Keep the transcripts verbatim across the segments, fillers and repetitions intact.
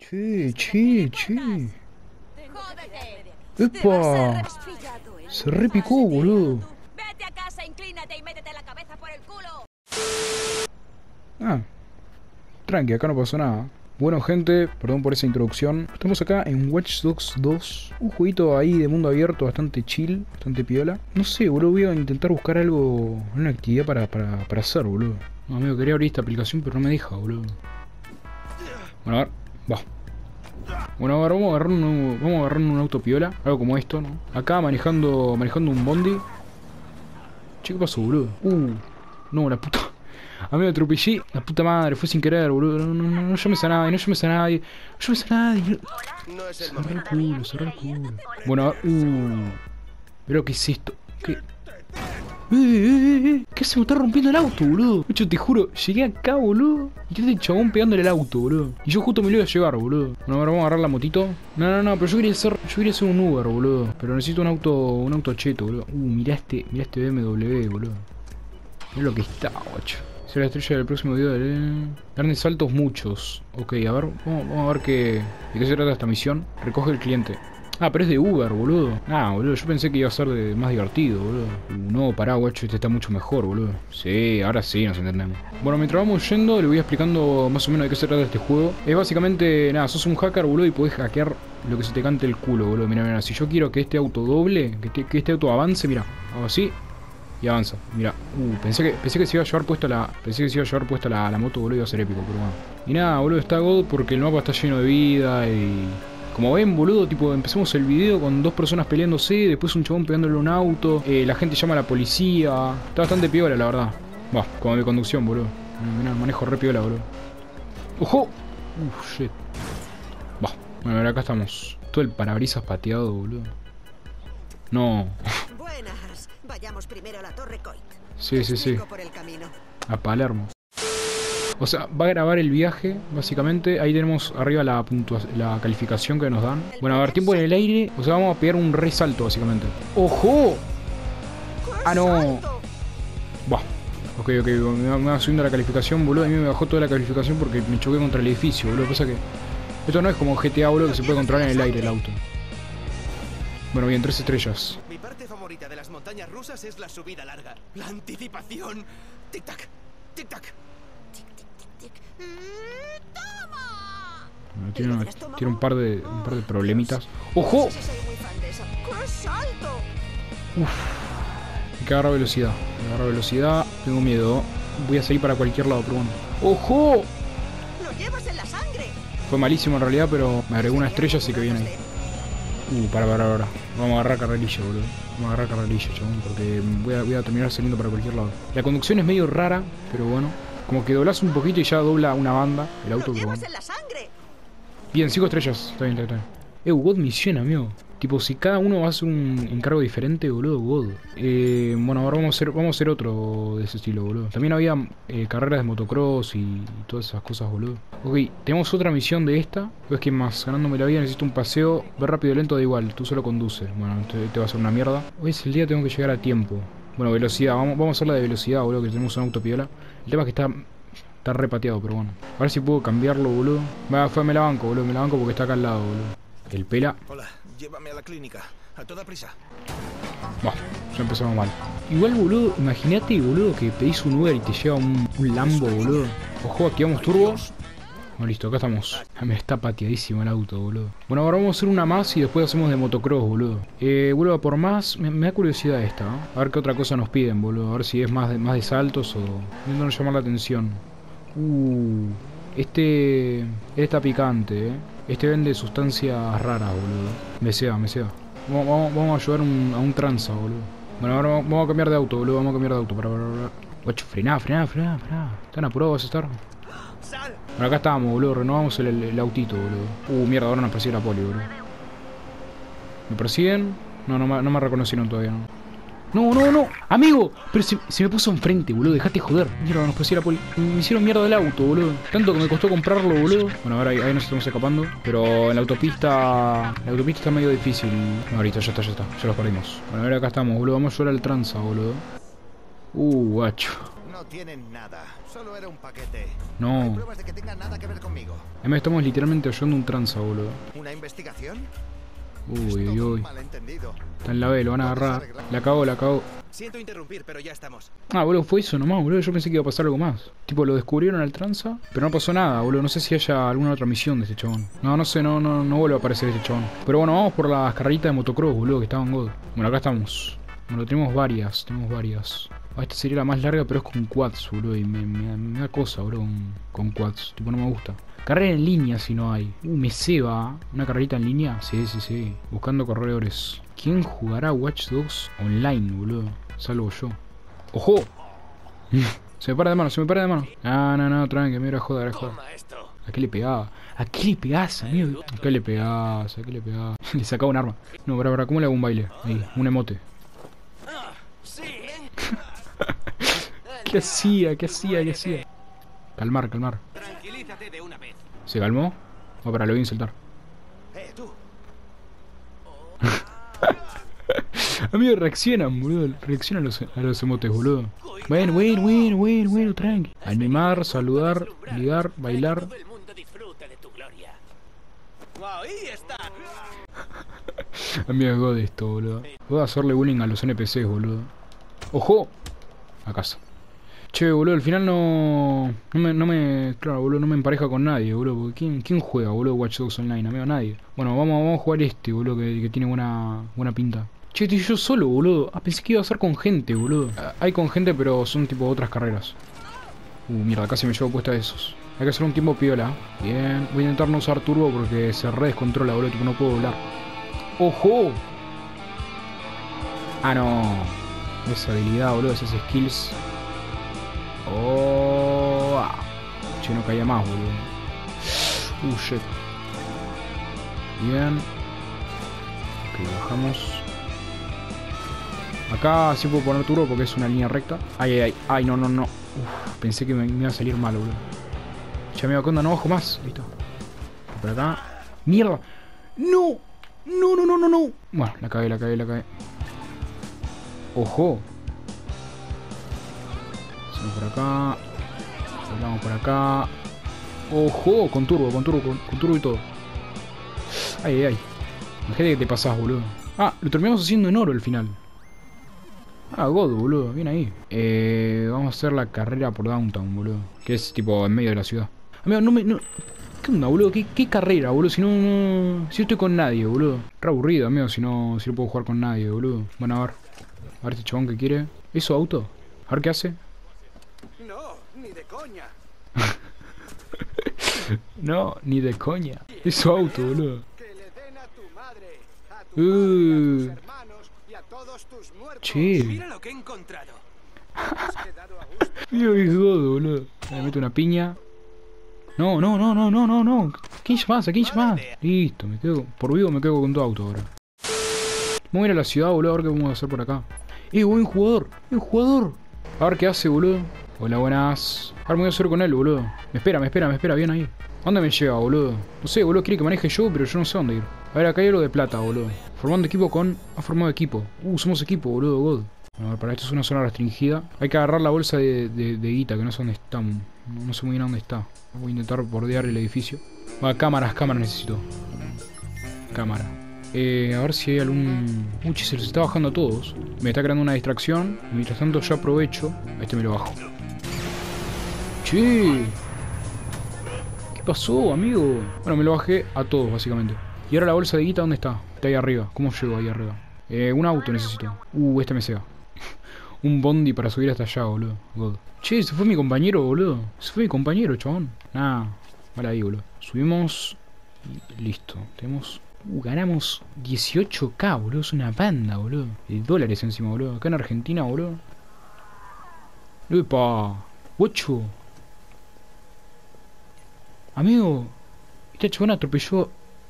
Che, che, che. Jódete. ¡Epa! Se repicó, boludo. Vete a casa, inclínate y métete la cabeza por el culo. Ah, tranqui, acá no pasó nada. Bueno, gente, perdón por esa introducción. Estamos acá en Watch Dogs dos. Un jueguito ahí de mundo abierto bastante chill, bastante piola. No sé, boludo, voy a intentar buscar algo, una actividad para, para, para hacer, boludo. No, amigo, quería abrir esta aplicación, pero no me deja, boludo. Bueno, a ver, va. Bueno, a ver, vamos a agarrar un, vamos a agarrar un auto piola, algo como esto, ¿no? Acá manejando, manejando un bondi. Che, ¿qué pasó, boludo? Uh, no, la puta. A mí me atropellé, la puta madre, fue sin querer, boludo. No, no, no, no llames a nadie, no llames a nadie. No llames a nadie. No es el Cerra el momento. culo, cerra el culo. Bueno, a ver, uh. Pero, ¿qué es esto? ¿Qué? Eh, eh, eh, ¿Qué se me está rompiendo el auto, boludo? De hecho, te juro, llegué acá, boludo. Y yo este chabón pegándole el auto, boludo. Y yo justo me lo iba a llevar, boludo. Bueno, ahora vamos a agarrar la motito. No, no, no, pero yo quería hacer, yo quería hacer un Uber, boludo. Pero necesito un auto, un auto cheto, boludo. Uh, mirá este, mirá este B M W, boludo. Mirá lo que está, guacho. Será la estrella del próximo video de... Grandes saltos muchos. Ok, a ver, vamos, vamos a ver qué... ¿De qué se trata esta misión? Recoge el cliente. Ah, pero es de Uber, boludo. Ah, boludo, yo pensé que iba a ser de más divertido, boludo. Uh, no, pará, guacho, este está mucho mejor, boludo. Sí, ahora sí nos entendemos. Bueno, mientras vamos yendo, le voy explicando más o menos de qué se trata este juego. Es básicamente, nada, sos un hacker, boludo, y podés hackear lo que se te cante el culo, boludo. Mira, mira, si yo quiero que este auto doble, que, que este auto avance, mira, hago así y avanza. Mira, uh, pensé que pensé que se iba a llevar puesta la pensé que se iba a llevar puesta la, la moto, boludo, iba a ser épico, pero bueno. Y nada, boludo, está God porque el mapa está lleno de vida y... Como ven, boludo, tipo, empezamos el video con dos personas peleándose, después un chabón pegándole a un auto, eh, la gente llama a la policía. Está bastante piola, la verdad. Va, como de conducción, boludo. Mirá, manejo re piola, boludo. ¡Ojo! Uh, shit. Va, bueno, ahora acá estamos. Todo el parabrisas pateado, boludo. No. Buenas. Vayamos primero a la Torre Coit. Sí, sí, sí. Por el camino. A Palermo. O sea, va a grabar el viaje, básicamente. Ahí tenemos arriba la la calificación que nos dan. Bueno, a ver, tiempo en el aire. O sea, vamos a pegar un resalto, básicamente. ¡Ojo! Ah, no. Bah. Ok, ok, me va, me va subiendo la calificación, boludo. A mí me bajó toda la calificación porque me choqué contra el edificio, boludo. Pasa que esto no es como G T A, boludo, que se puede controlar en el aire el auto. Bueno, bien, tres estrellas. Mi parte favorita de las montañas rusas es la subida larga. La anticipación. Tic-tac, tic-tac. ¡Toma! Bueno, tiene, una- tiene un par de un par de problemitas. ¡Ojo! Sí, soy muy fan de eso. ¡Qué salto! Hay que agarrar velocidad. Hay que agarrar velocidad. Tengo miedo. Voy a salir para cualquier lado, pero bueno. ¡Ojo! ¡Lo llevas en la sangre! Fue malísimo en realidad, pero me agregó una estrella, así que viene ahí. Uh, para, para, para. Vamos a agarrar carrerilla, boludo. Vamos a agarrar carrerilla, chabón, porque voy a, voy a terminar saliendo para cualquier lado. La conducción es medio rara, pero bueno. Como que doblas un poquito y ya dobla una banda el auto. ¡Lo Que llevas bueno. en la sangre! Bien, cinco estrellas. Está bien, está bien. Eh, God misión, amigo. Tipo, si cada uno va a hacer un encargo diferente, boludo, God. Eh, bueno, ahora vamos a hacer, vamos a hacer otro de ese estilo, boludo. También había eh, carreras de motocross y, y todas esas cosas, boludo. Ok, tenemos otra misión de esta. Pues que más, ganándome la vida necesito un paseo. Ver rápido y lento da igual, tú solo conduces. Bueno, te, te va a hacer una mierda. Hoy es el día, tengo que llegar a tiempo. Bueno, velocidad, vamos, vamos a hacer la de velocidad, boludo, que tenemos un auto piola. El tema es que está... Está repateado, pero bueno. A ver si puedo cambiarlo, boludo. Va, fue, me la banco, boludo. Me la banco porque está acá al lado, boludo. El pela. Hola, llévame a la clínica. A toda prisa. Bah, ya empezamos mal. Igual, boludo, imagínate, boludo, que pedís un Uber y te lleva un, un Lambo, boludo. Ojo, activamos turbo. Bueno, listo, acá estamos. Ah, me está pateadísimo el auto, boludo. Bueno, ahora vamos a hacer una más y después hacemos de motocross, boludo. Eh, vuelvo a por más. Me, me da curiosidad esta, ¿no? A ver qué otra cosa nos piden, boludo. A ver si es más de, más de saltos o... Intentando llamar la atención. Uh, este... Este está picante, eh. Este vende sustancias raras, boludo. Me sea, me sea. Vamos, vamos, vamos a ayudar un, a un tranza, boludo. Bueno, ahora vamos a cambiar de auto, boludo. Vamos a cambiar de auto. Para, para, para. Guacho, frená, frená, frená, frená. ¿Están apurados vas a estar? Bueno, acá estamos, boludo. Renovamos el, el, el autito, boludo. Uh, mierda, ahora nos persigue la poli, boludo. ¿Me persiguen? No, no, me- no me reconocieron todavía, no. No, no, no, amigo, pero se, se me puso enfrente, boludo, dejate joder. Mierda, nos persigue la poli. Me hicieron mierda el auto, boludo. Tanto que me costó comprarlo, boludo. Bueno, ahora ahí, ahí nos estamos escapando. Pero en la autopista... La autopista está medio difícil. No, ahorita, ya está, ya está. Ya los perdimos. Bueno, ahora acá estamos, boludo. Vamos a llorar al tranza, boludo. Uh, guacho. No tienen nada. Solo era un paquete. No. No hay pruebas de que tengan nada que ver conmigo. Además estamos literalmente oyendo un tranza, boludo. ¿Una investigación? Uy, Es uy, todo un uy. malentendido. Está en la B, lo van a agarrar. La cago, la cago. Siento interrumpir, pero ya estamos. Ah, boludo, fue eso nomás, boludo. Yo pensé que iba a pasar algo más. Tipo, lo descubrieron al tranza, pero no pasó nada, boludo. No sé si haya alguna otra misión de este chabón. No, no sé, no, no, no vuelve a aparecer este chabón. Pero bueno, vamos por las carreritas de motocross, boludo, que estaban God. Bueno, acá estamos. Bueno, tenemos varias, tenemos varias. Ah, esta sería la más larga, pero es con quads, boludo. Y me, me, me da cosa, boludo, con, con quads. Tipo, no me gusta. Carrera en línea si no hay. Uh, me ceba. ¿Una carrerita en línea? Sí, sí, sí. Buscando corredores. ¿Quién jugará Watch Dogs online, boludo? Salvo yo. ¡Ojo! Se me para de mano, se me para de mano. No, no, no, tranqui, me era joda, era joda. ¿A qué le pegaba? ¿A qué le pegás, amigo? ¿A qué le pegás? ¿A qué le pegás? Le sacaba un arma. No, para, para, ¿cómo le hago un baile? Ahí, un emote. ¿Qué hacía? ¿Qué hacía? ¿Qué hacía? Calmar, calmar. Tranquilízate de una vez. ¿Se calmó? Oh, para, lo voy a insultar. Eh, tú. Amigos, reaccionan, boludo. Reaccionan a los, a los emotes, boludo. Bueno, bueno, bueno, bueno, bueno, tranqui. Animar, saludar, ligar, bailar. Todo el mundo disfruta de tu gloria. Ahí está. Amigos, God esto, boludo. Voy a hacerle bullying a los N P Cs, boludo. ¡Ojo! A casa. Che, boludo, al final no... No me... No me claro, boludo, no me empareja con nadie, boludo. Porque ¿quién, quién juega, boludo, Watch Dogs Online? Amigo, nadie. Bueno, vamos, vamos a jugar este, boludo, que, que tiene buena, buena pinta. Che, estoy yo solo, boludo. Ah, pensé que iba a ser con gente, boludo. Ah, hay con gente, pero son tipo otras carreras. Uh, mierda, casi me llevo puesta de esos. Hay que hacer un tiempo piola. Bien, voy a intentar no usar turbo porque se re descontrola, boludo. Tipo, no puedo volar. ¡Ojo! Ah, no. Esa habilidad, boludo, esas skills. Oh, ah. Che, no caía más, boludo. Uh, shit. Bien. Ok, bajamos. Acá sí puedo poner turbo porque es una línea recta. Ay, ay, ay. Ay, no, no, no. Uf, pensé que me, me iba a salir mal, boludo. Ya me iba a contar, no bajo más. Listo. Por acá. ¡Mierda! ¡No! ¡No, no, no, no, no! Bueno, la cagué, la cagué, la cagué. ¡Ojo! Hacemos por acá. Volvamos por acá. ¡Ojo! Con turbo, con turbo, con, con turbo y todo. Ay, ay, ay. Imagínate que te pasás, boludo. Ah, lo terminamos haciendo en oro al final. Ah, God, boludo, bien ahí. Eh, vamos a hacer la carrera por Downtown, boludo. Que es tipo en medio de la ciudad. Amigo, no me... No... ¿Qué onda, boludo? ¿Qué, qué carrera, boludo? Si no, no... Si yo estoy con nadie, boludo. Re aburrido, amigo, si no... Si no puedo jugar con nadie, boludo. Bueno, a ver. A ver este chabón que quiere. ¿Es su auto? A ver qué hace. No, ni de coña. No, ni de coña. Es su auto, boludo. Que le den a tu madre, a tu Uh. padre, a tus hermanos y a todos tus muertos. Che. Mira lo que he encontrado. Has quedado a gusto. Mío, es God, boludo. Me meto una piña. No, no, no, no, no, no, no. ¿Quién más? ¿A quién más? Listo, me quedo. Por vivo me quedo con tu auto ahora. Vamos a ir a la ciudad, boludo, a ver qué vamos a hacer por acá. Eh, buen jugador, buen jugador. A ver qué hace, boludo. Hola, buenas. Ahora me voy a hacer con él, boludo. Me espera, me espera, me espera, bien ahí. ¿Dónde me lleva, boludo? No sé, boludo, quiere que maneje yo, pero yo no sé dónde ir. A ver, acá hay algo de plata, boludo. Formando equipo con... Ha formado equipo. Uh, somos equipo, boludo, God. Bueno, a ver, para esto es una zona restringida. Hay que agarrar la bolsa de, de, de guita, que no sé dónde está. No, no sé muy bien dónde está. Voy a intentar bordear el edificio. Ah, cámaras, cámaras necesito. Cámara. Eh, a ver si hay algún... Uy, se los está bajando a todos. Me está creando una distracción. Mientras tanto yo aprovecho. Este me lo bajo. Che. ¿Qué pasó, amigo? Bueno, me lo bajé a todos, básicamente. Y ahora la bolsa de guita, ¿dónde está? Está ahí arriba. ¿Cómo llego ahí arriba? Eh, un auto necesito. Uh, este me sea. Un bondi para subir hasta allá, boludo. God. Che, se fue mi compañero, boludo. Se fue mi compañero, chabón. Nah, vale ahí, boludo. Subimos. Y listo. Tenemos... Uh, ganamos dieciocho K, boludo. Es una banda, boludo. De dólares encima, boludo. Acá en Argentina, boludo. ¡Epa! ¡Ocho! Amigo, esta chabona atropelló...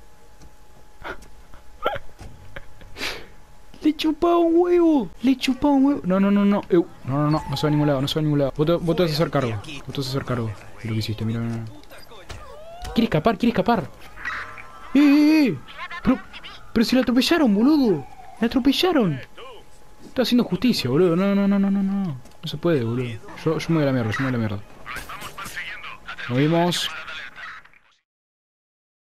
Le chupaba un huevo. Le chupaba un huevo. No, no, no, no. Eu. No, no, no. No se va a ningún lado. No se va a ningún lado. Vos te, vos te vas a hacer cargo. Vos te vas a hacer cargo de lo que hiciste. Mira, mira. Quiere escapar, quiere escapar. ¡Eh, eh, eh! Pero, pero si la atropellaron, boludo. La atropellaron. Estoy haciendo justicia, boludo. No, no, no, no, no, no. No se puede, boludo. Yo, yo me voy a la mierda, yo me voy a la mierda. Nos vimos.